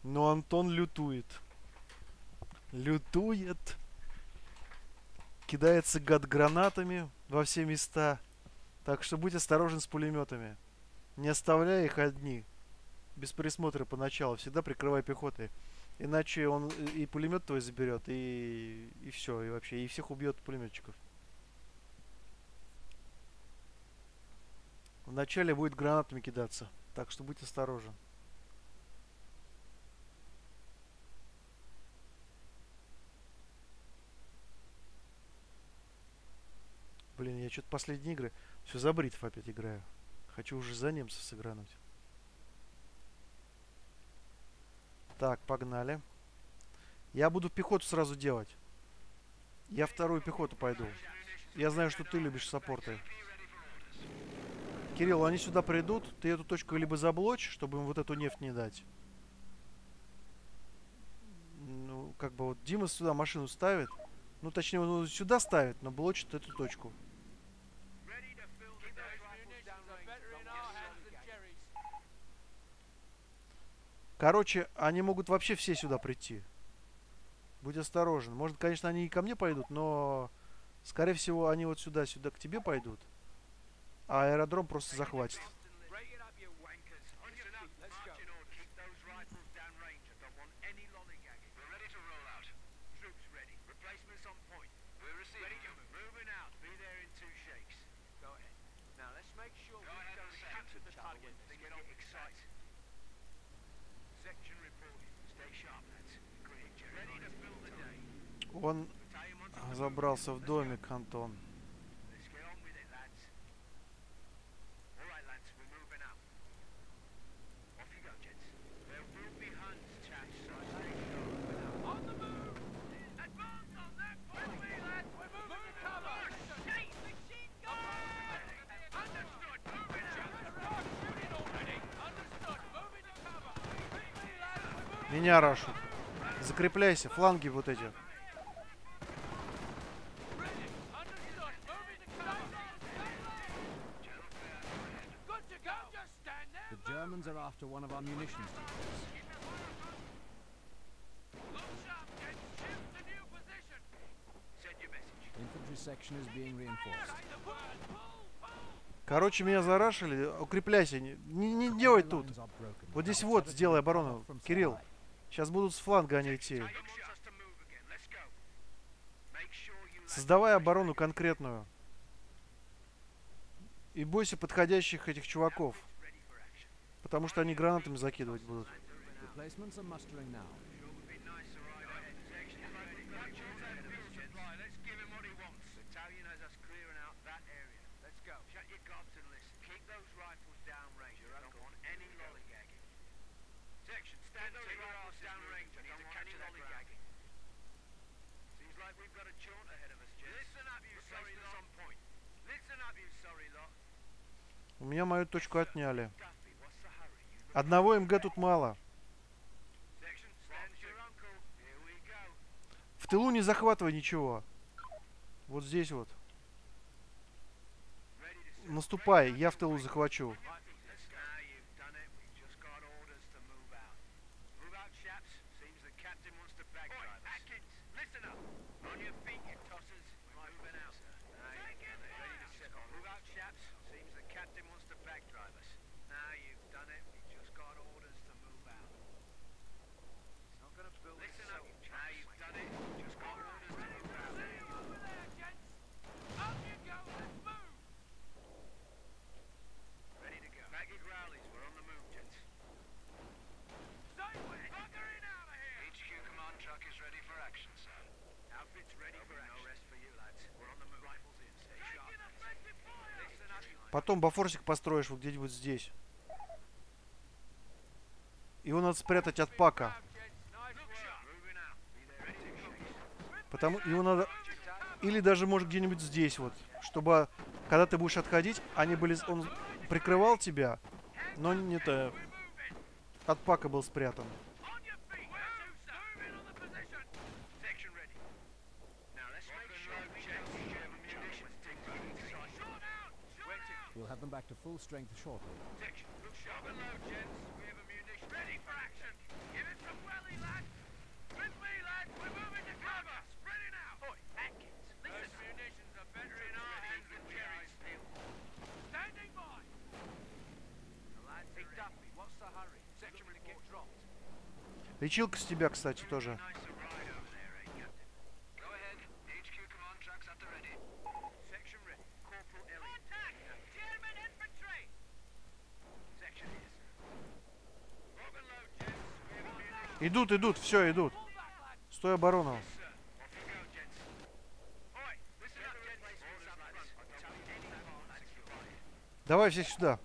Но Антон лютует. Лютует. Кидается гад гранатами во все места. Так что будь осторожен с пулеметами. Не оставляй их одни. Без присмотра поначалу. Всегда прикрывай пехотой. Иначе он и пулемет твой заберет, и все, и вообще, и всех убьет пулеметчиков. Вначале будет гранатами кидаться. Так что будь осторожен. Блин, я что-то последние игры все за бритв опять играю. Хочу уже за немцев сыгрануть. Так, погнали. Я буду пехоту сразу делать. Я вторую пехоту пойду. Я знаю, что ты любишь саппорты. Кирилл, они сюда придут. Ты эту точку либо заблочь, чтобы им вот эту нефть не дать. Ну, как бы вот Дима сюда машину ставит. Ну, точнее, он сюда ставит, но блочит эту точку. Короче, они могут вообще все сюда прийти. Будь осторожен. Может, конечно, они и ко мне пойдут, но... Скорее всего, они вот сюда к тебе пойдут. А аэродром просто захватит. Он забрался в домик, Антон. Меня рашут. Закрепляйся, фланги вот эти. The Germans are after one of our munitions depots. Infantry section is being reinforced. Короче, меня зарашили. Укрепляйся. Не делай тут. Вот здесь вот сделай оборону. Кирилл. Сейчас будут с фланга они идти. Создавай оборону конкретную. И бойся подходящих этих чуваков. Потому что они гранатами закидывать будут. Replacements are mustering now. У меня мою точку отняли. Одного МГ тут мало. В тылу не захватывай ничего. Вот здесь вот. Наступай, я в тылу захвачу. Потом бафорсик построишь вот где-нибудь здесь. Его надо спрятать от пака. Потому его надо... Или даже, может, где-нибудь здесь вот. Чтобы, когда ты будешь отходить, они были... Он прикрывал тебя, но не то... От пака был спрятан. We'll have them back to full strength shortly. Лечилка с тебя, кстати, тоже. Идут, идут, все, идут. Стой оборону. Давай всех сюда.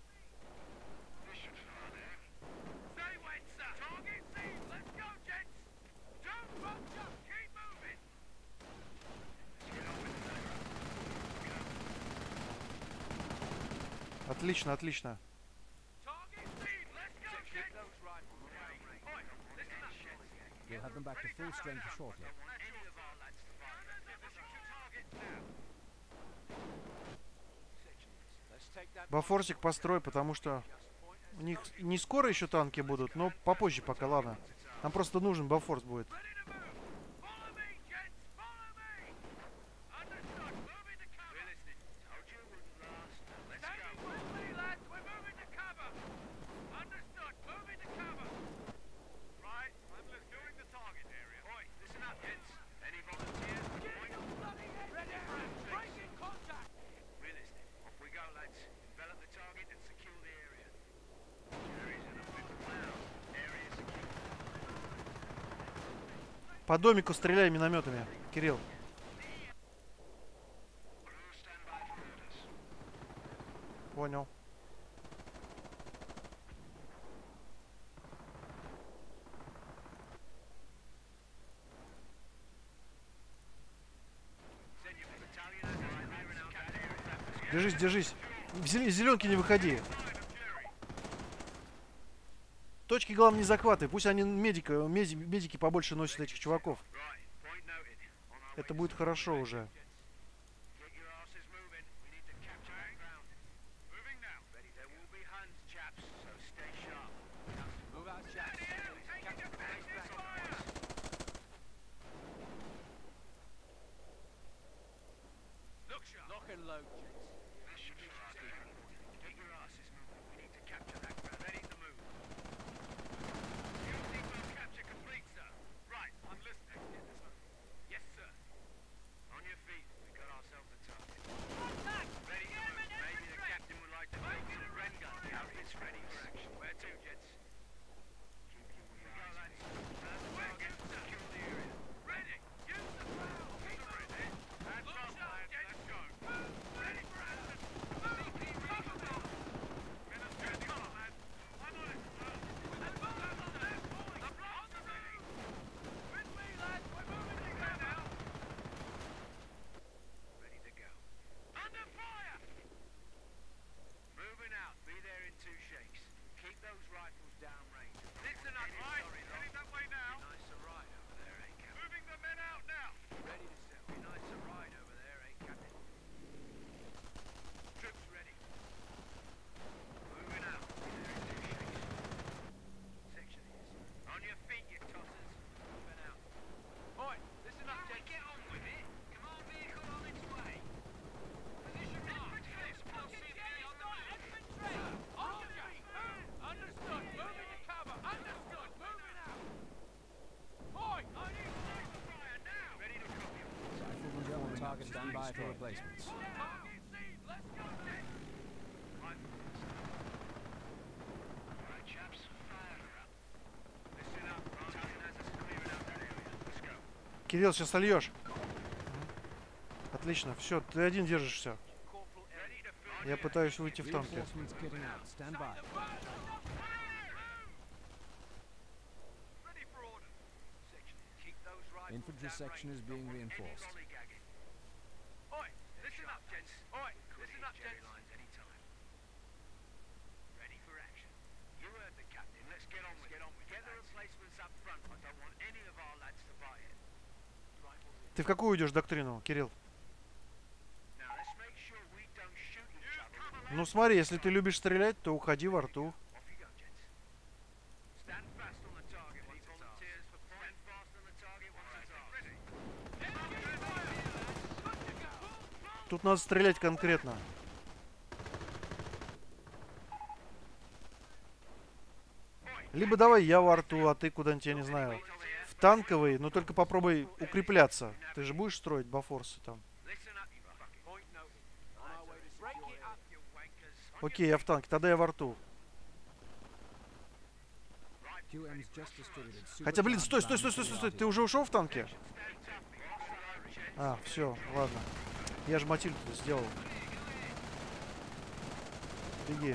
Отлично, отлично. We'll have them back to full strength shortly. Бафорсик построй, потому что у них не скоро еще танки будут, но попозже пока, ладно. Нам просто нужен бафорс будет. По домику стреляй минометами, Кирилл. Понял. Держись, держись. В зеленки не выходи. Точки, главное, не захватывай. Пусть они медики побольше носят этих чуваков. Это будет хорошо уже. Stand by for replacements. Кирилл, сейчас сольешь. Отлично, все, ты один держишься. Я пытаюсь выйти в танке. Infantry section is being reinforced. Ты в какую уйдешь доктрину, Кирилл? Ну смотри, если ты любишь стрелять, то уходи в арту. Тут надо стрелять конкретно. Либо давай я во рту, а ты куда-нибудь, я не знаю, в танковый, но только попробуй укрепляться. Ты же будешь строить бафорсы там? Окей, я в танке, тогда я во рту. QM's just distributed Хотя, блин, стой, supercharged стой, rounds стой, to стой, the стой, стой. Ты RTR. уже ушел в танке? А, все, ладно. Я же Матильду сделал. Беги.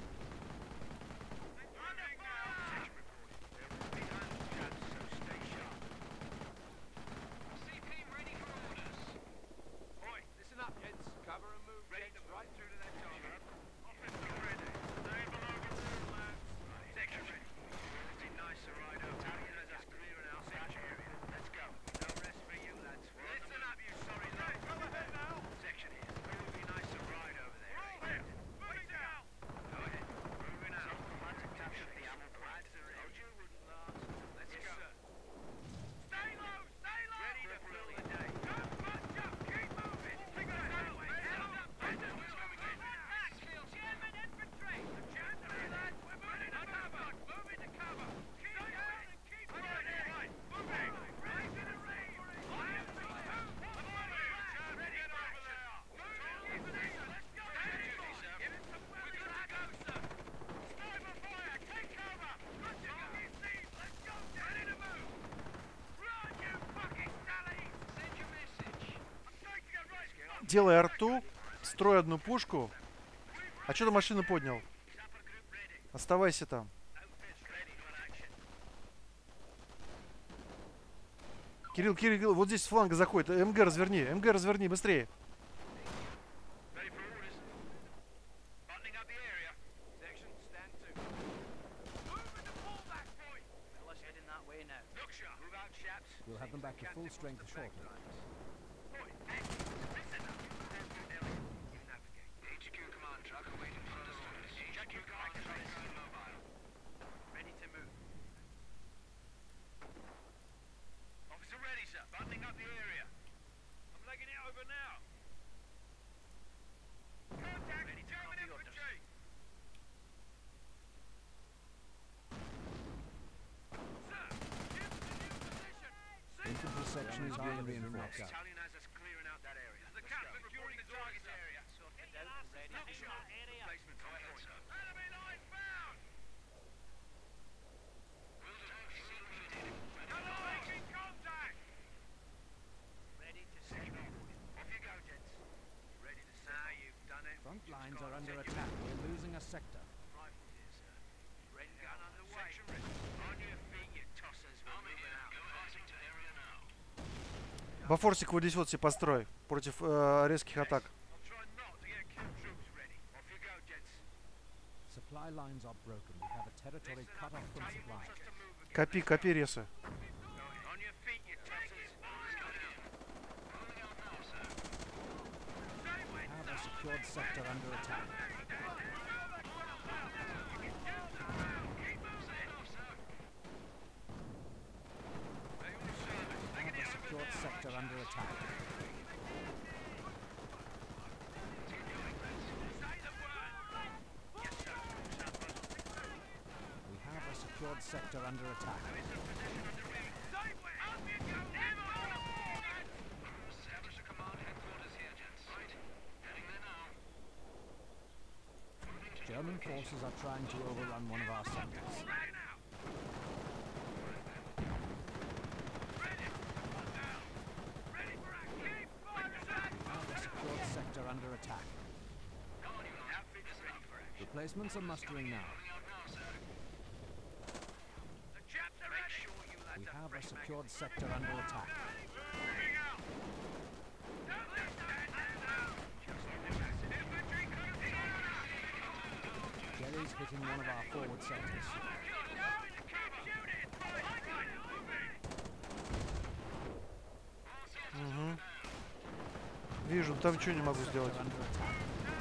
Делай арту, строй одну пушку. А что ты машину поднял? Оставайся там. Кирилл, Кирилл, вот здесь с фланга заходит. МГ разверни, быстрее. We'll have them back to full strength shortly. Infantry section is being reinforced. Front lines are under attack. We're losing a sector. Бафорсик вот здесь вот себе построй. Против резких атак. Supply lines are broken. We have a territory cut off from supply. Копи ресы. We have a secured sector under attack. We have a secured sector under attack. We have a secured sector under attack. German forces are trying to overrun one of our sectors. We have a secured sector under attack. Replacements are mustering now. We have a secured sector under attack. Jerry's hitting one of our forward sectors. Угу. Вижу, там ничего не могу сделать. Sector under attack.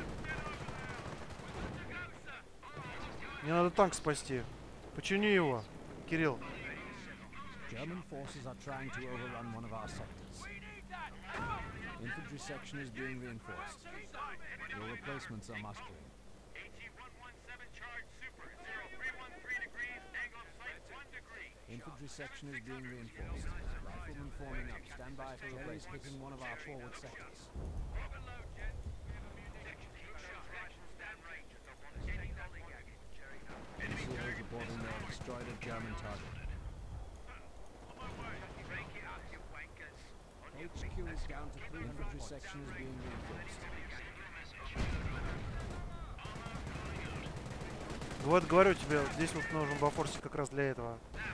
Мне надо танк спасти. Почини его, Кирилл. German forces are trying to overrun one of our sectors. Infantry section is being reinforced. Your replacements are mustering. Infantry section is being reinforced. Riflemen forming up. Stand by for replacements. Hitting one of our forward sectors. NCOs reporting they have destroyed a German target. HQ is down to 300. Infantry section is being reinforced. Вот говорю тебе, здесь вот нужен Бафорсик как раз для этого.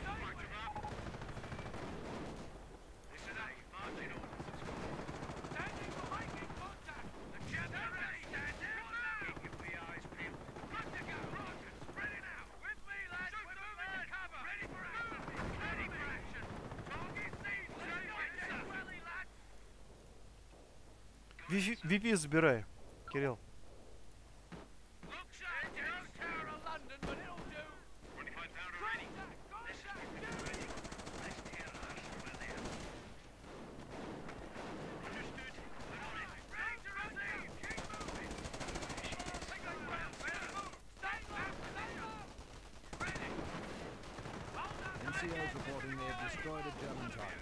VP забирай, Кирилл. NCOs reporting they have destroyed a German target.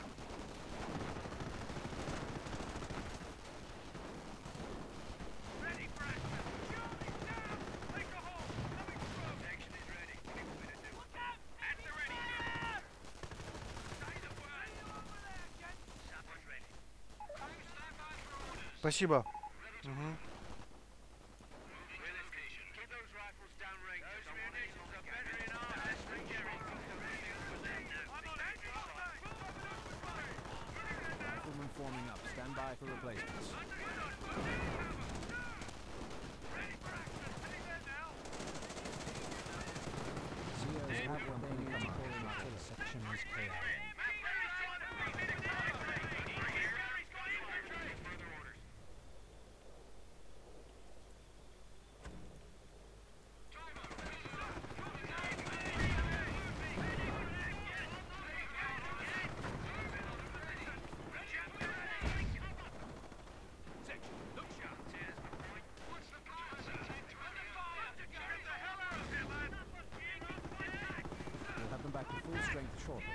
Спасибо. Riflemen forming up. Stand by for replacements. COs have remaining command. Artillery section is KIA. We'll have them back to full strength shortly.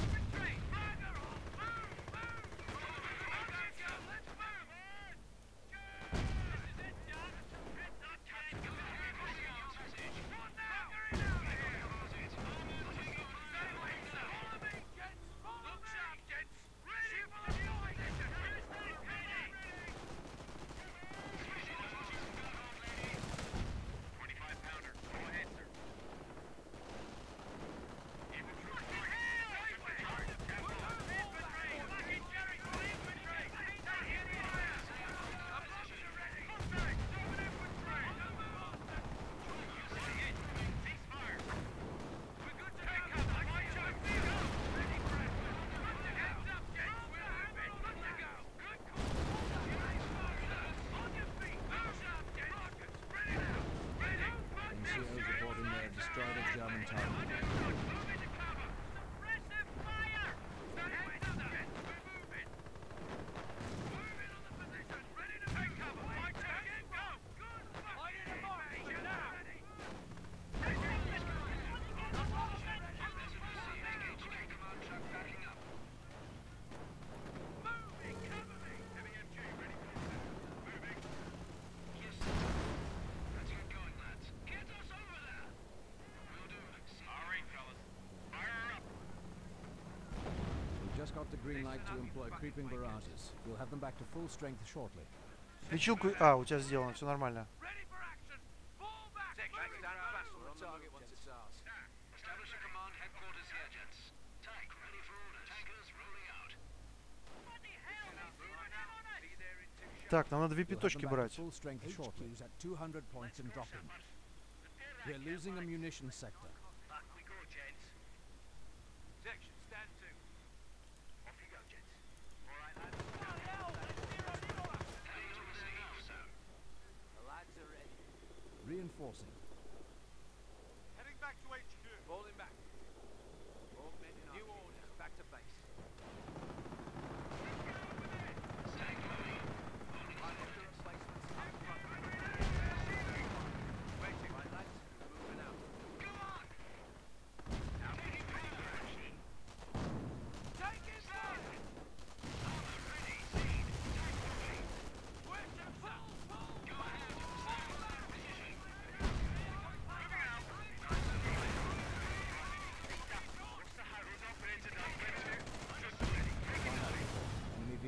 NCOs reporting they have destroyed a German target. We've just got the green light to employ creeping barrages. We'll have them back to full strength shortly. Лечилку... А, у тебя сделано, все нормально. Так, нам надо VP точки брать. Full strength shortly. At 200 points and dropping. We're losing a munition sector. Reinforcing. Heading back to HQ. Falling back. All men in new order. Back to base. Waiting, my lads. Moving out. Go on! Now,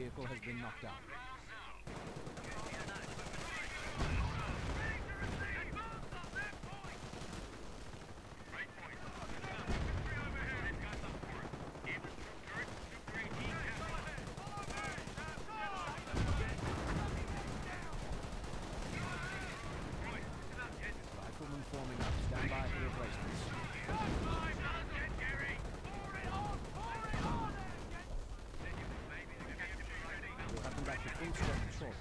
vehicle has been knocked out. Riflemen forming up. Stand by for replacements. We'll have them back to full strength shortly.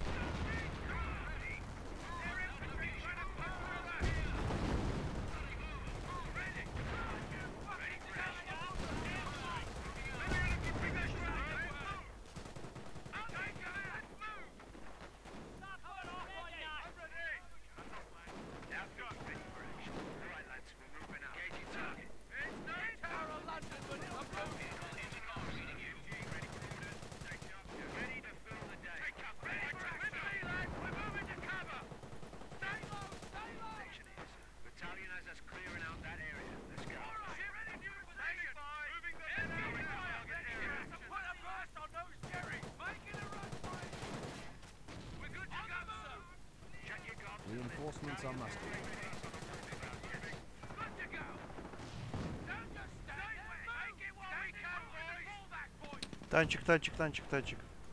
Reinforcements are mustered. Танчик, танчик, танчик, танчик.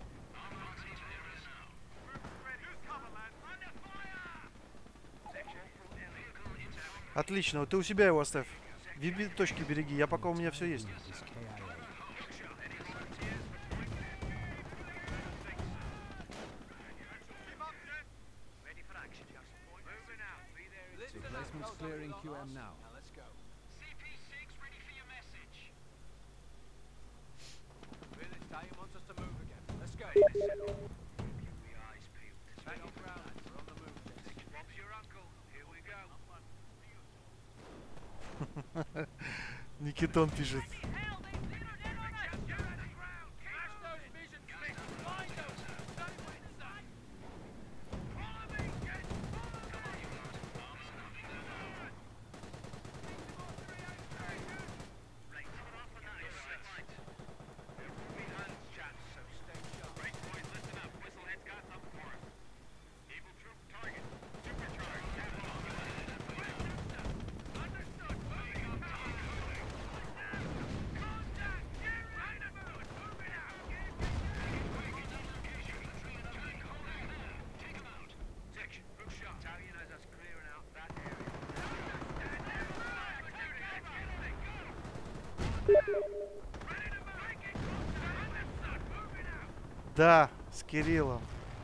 Отлично, вот ты у себя его оставь. VP точки береги, я пока у меня все есть. Is KIA. Replacements clearing QM now. Let's go. CP6 ready for your message. Really, Stallion wants us to move again. Let's go. Keep the eyes peeled. Back on ground. We're on the move. Bob's your uncle. Here we go. Никитон пишет. Да, с Кириллом.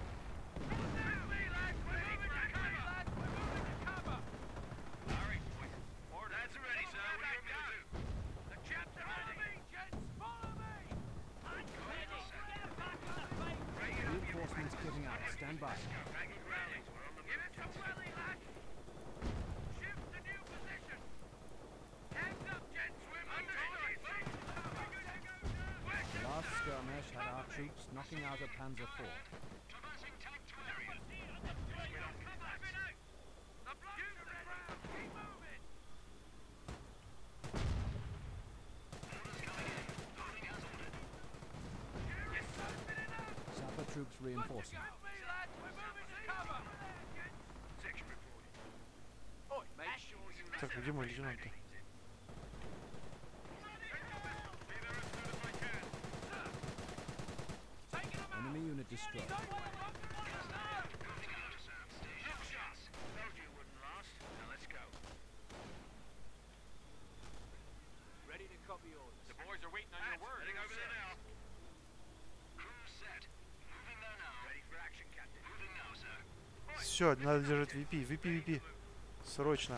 Reinforcements giving out. Stand by. The last skirmish had our troops knocking out a Panzer IV. Sapper troops reinforcing. Так, где мой лейтенант-то? Enemy unit destroyed. Ready to copy orders. The boys are waiting on your word. Heading over there now. Crew set. Moving there now. Ready for action, Captain. Moving now, sir. Все, надо держать VP, VP. Срочно.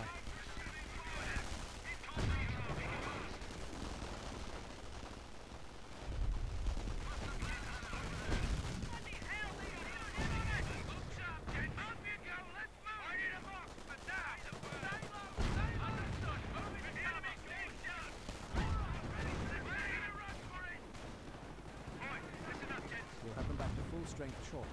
We'll have them back to full strength shortly.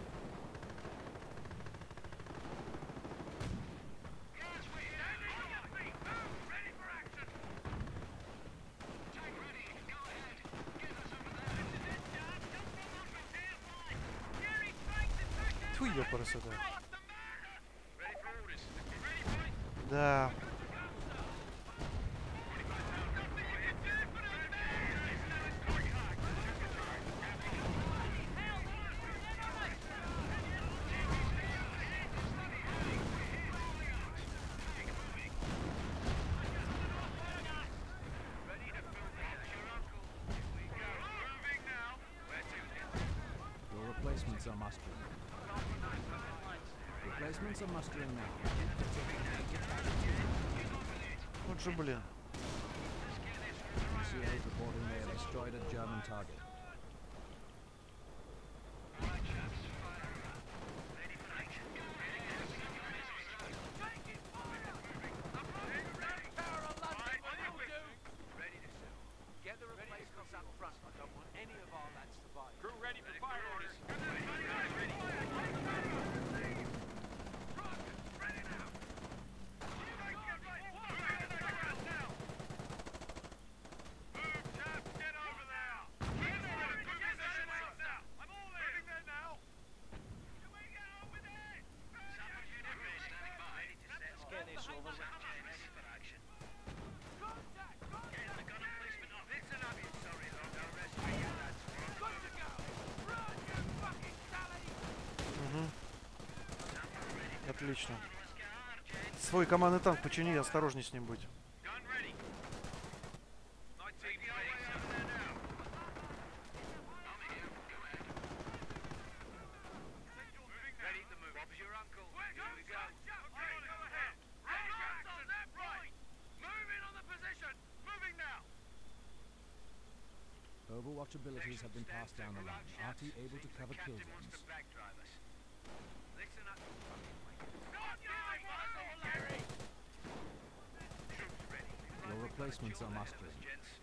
ёпарасота. Да. Your replacements are mustering. Replacements are mustering now. Вот же, блин. NCOs reporting they have destroyed a German target. Get the replacements up front. I don't want any of our lads to fight. Crew ready for fire orders. Отлично. Свой командный танк почини, осторожней с ним будь. Overwatch abilities have been passed down the line. RT able to cover kill zones. Your replacements are mustering.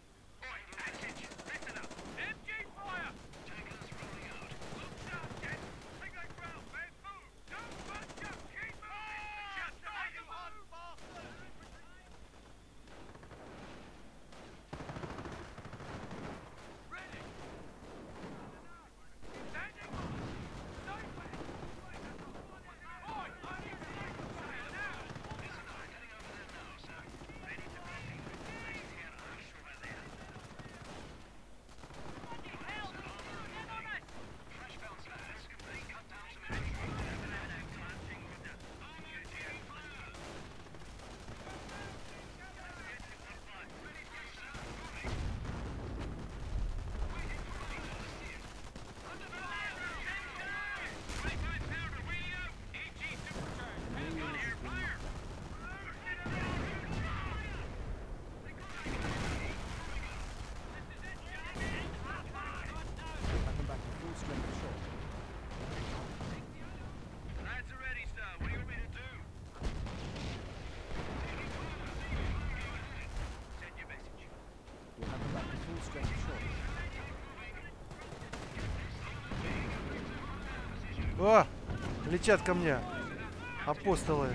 О! Летят ко мне. Апостолы.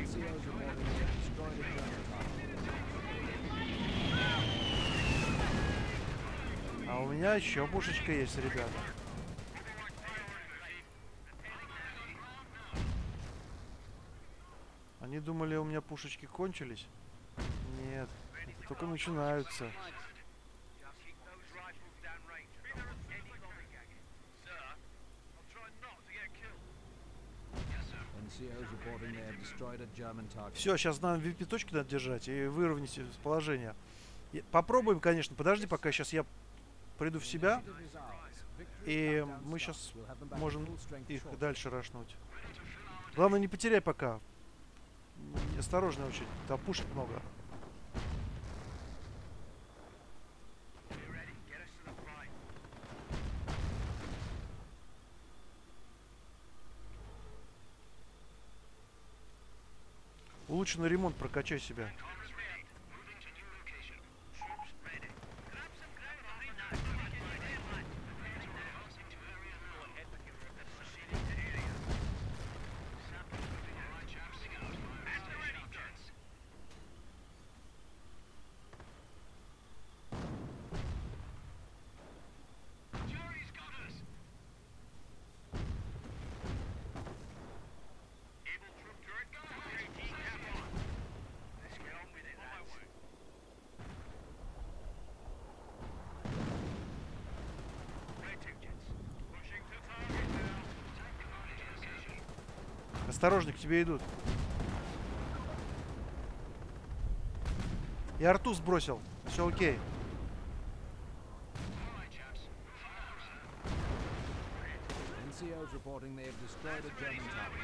А у меня еще пушечка есть, ребята. Они думали, у меня пушечки кончились? Нет, это только начинаются. Все, сейчас нам VP точки надо держать и выровнять положение. Попробуем, конечно. Подожди, пока сейчас я приду в себя. И мы сейчас можем их дальше рашнуть. Главное, не потеряй пока. Осторожно очень. Там пушек много. Улучшенный ремонт, прокачай себя. Осторожно, к тебе идут. Я арту сбросил. Все окей. NCO's reporting they have destroyed a German target.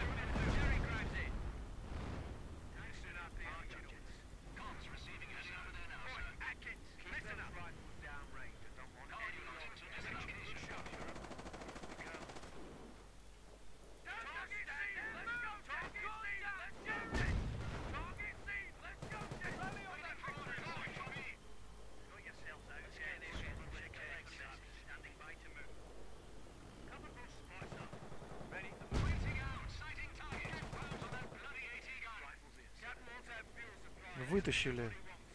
Вытащили.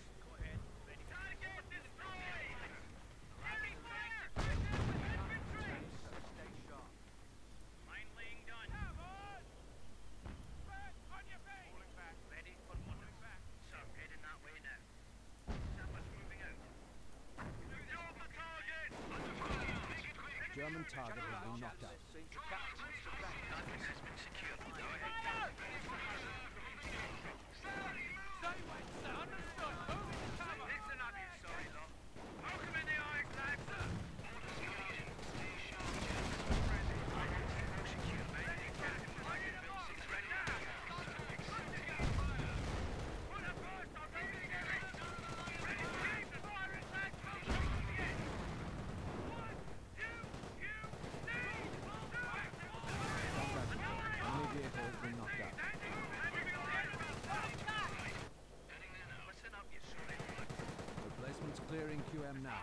German target has been knocked out. Enemy vehicle has been knocked out. Replacements clearing QM now.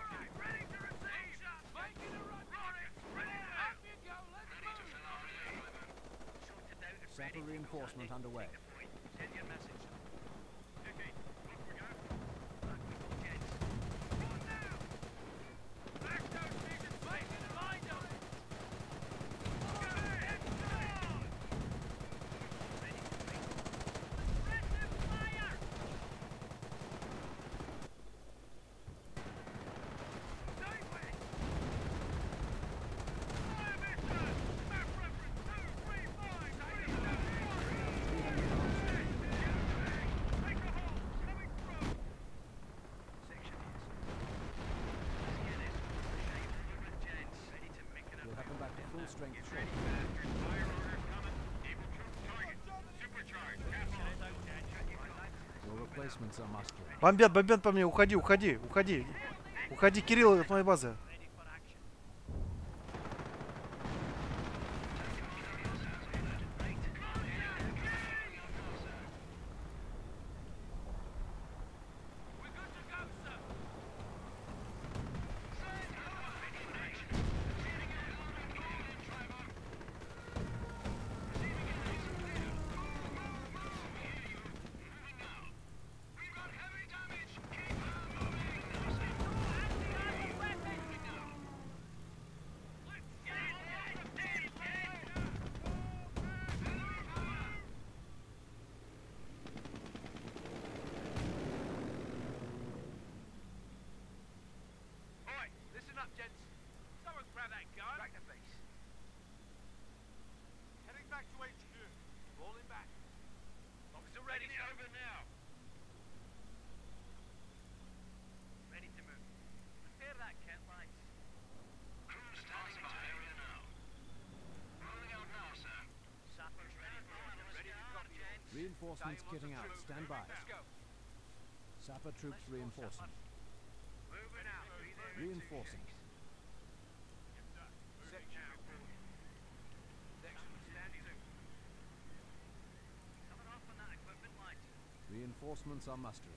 Sapper reinforcement underway. We'll have them back to full strength shortly. Your replacements are mustering. Бомбят, бомбят по мне. Уходи, уходи, уходи. Уходи, Кирилл, от моей базы. Reinforcements kitting out. Stand by. Sapper troops reinforcing. Reinforcing. Reinforcements are mustering.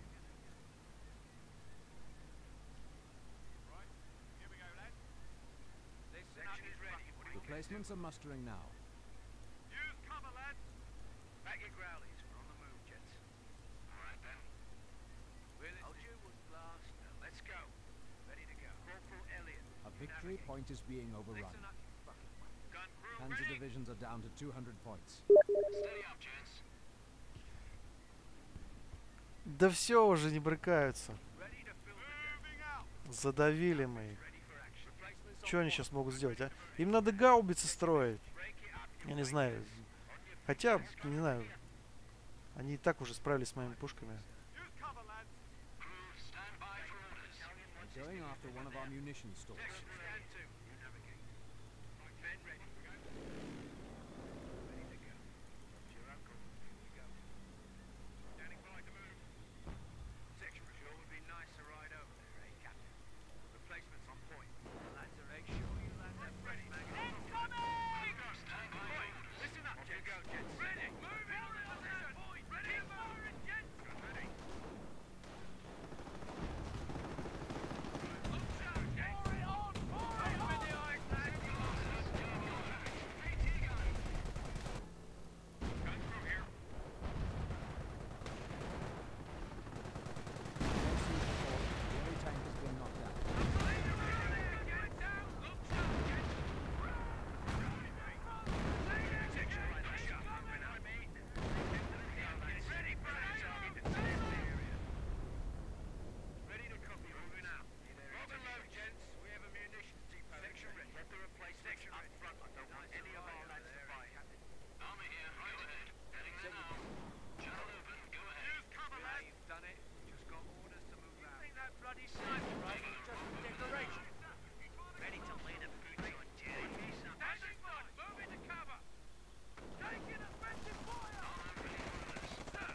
Replacements are mustering now. Use cover, lads. Back your growlies. We're on the move, gents. All right, then. Let's go. Ready to go. Corporal Elliot. A victory point is being overrun. Gun crew Panzer ready. divisions are down to 200 points. Steady up, gents. Да все уже не брыкаются. Ready to fill the deck. Задавили мы их. Ready for action. Replacements Что они сейчас могут сделать, а? Им надо гаубицы строить. break it up. Я не знаю. Хотя, не знаю, они и так уже справились с моими пушками. Use cover, lads. Crew, stand by for orders. We're going after one of our munition stores. Stand to. You navigate. Right, men ready. We go. Ready to go. To your uncle. Here we go. Standing by to move. Section sure would be nice to ride over there, eh, Captain? Replacements on point. Lads are make sure you land that ready, man. Incoming! Stand by. Listen up, gents. Go, gents. Ready. Move in position. Ready. Firing, gents. Gun ready. The enemy tank has been knocked out. Ready to copy. Moving out. Rock and load, gents. We have a munitions depot. Section ready. Get the replacements up front. I don't want any of our lads to fight. Armor here. Go ahead. Heading there now. Channel open. Go ahead. Use cover, lads. You've done it. Just got orders to move out. Ain't that bloody sniper rifle just a decoration? Ready to lay the boots on Jerry. Standing by. Move into cover. Taking offensive fire. Sir.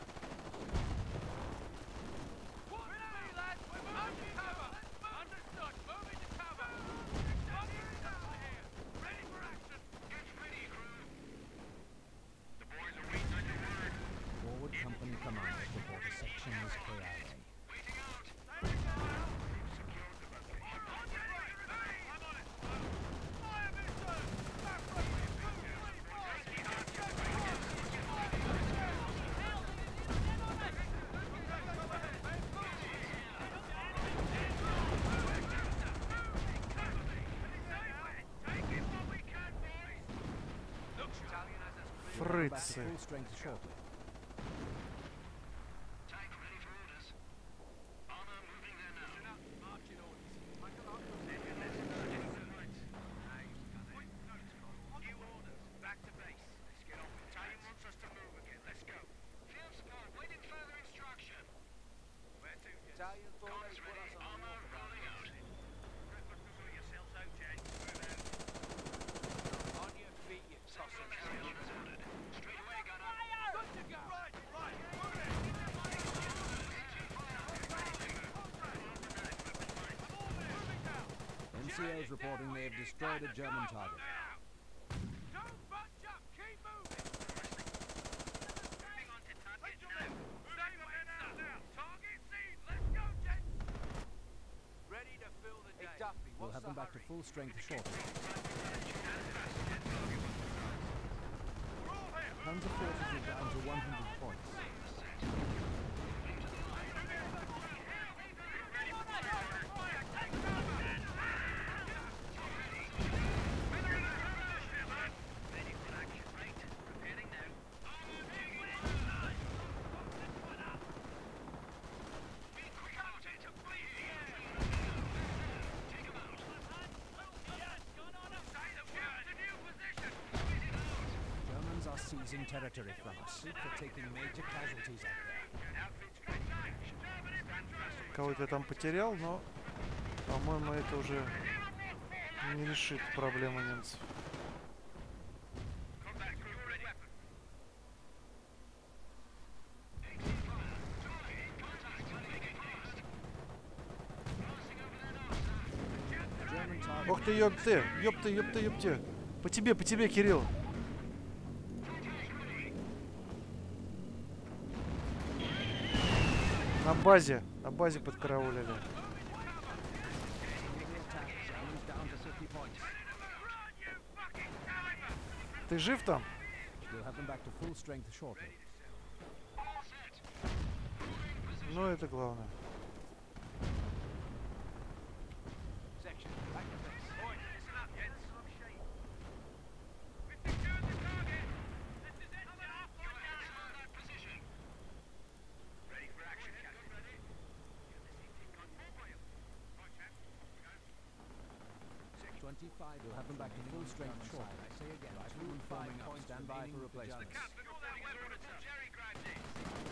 What me, lads? We're moving cover. Understood. Move into cover. Here. Ready for action. Get ready, crew. The boys are waiting on your word. Forward company commanders report a section is KIA. Waiting out. They've secured the location. On your right. I'm on it. Fire, mister. Back from Back to Фрыцы. full strength shortly. Tank ready for orders. Armor moving there now. marching orders. New orders. Back to base. Let's get on with it. Battalion wants us to move again. Let's go. Field support waiting further instruction. Where to? Battalion thought Comms they put ready. us on Armor rolling out. Sort yourselves out, gents. Move out. On your feet, you Central sausage. message ordered. Straight away, gunner. Good to go. Right, right. Move it. NCO's reporting they have destroyed a German target. Don't bunch up. Keep moving. Moving on to target now. Stay where now. Target seen. Let's go, gents. Ready to fill the day. Hey, Duffy, We'll what's have the them back to hurry? full strength shortly. We're all here. Panzer forces are down to 100 points. Ready for action, right? Preparing now. Be quick about it. Take him out. Say the word. To new position. Germans are seizing territory from us. They're taking major casualties out there. Outfits ready. German infantry. Кого-то я там потерял, но, по-моему, это уже не решит проблемы немцев. Combat crew ready. German target. Ох ты, ёпты, ёпты, ёпты, ёпты. По тебе, Кирилл. На базе подкараулили. Enemy attack. Germans down to 50 points. Ты жив там? We'll have them back to full strength shortly. Ну, это главное. Section. Back to base. Boys, listen up, gents. We've secured the target. This is it. Go ahead and hold that position. Ready for action, Captain. Ready. Get this thing on full fire. Right, chap. Go. 20 85. We'll have them back to full strength shortly. I say again, 2 and 5 points. Stand by for replacements. Captain, you're that weapon until Jerry grabs it.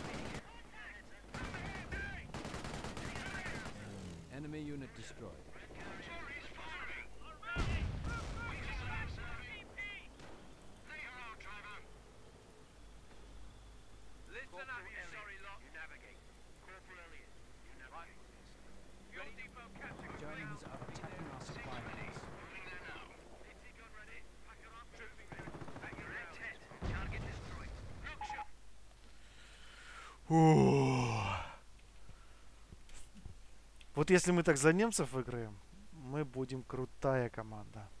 Enemy unit destroyed. Jerry's firing. We just have some PP. Say hello, Trevor. Listen up, you sorry lot. You navigate. Corporal Elliot, you navigate. Fuel depot captain. Germans are attacking our supply lines. Moving there now. PT gun ready. Pack her up. Trooping ready. Back your red tent. Target destroyed. Look, shot. Вот если мы так за немцев выиграем, мы будем крутая команда.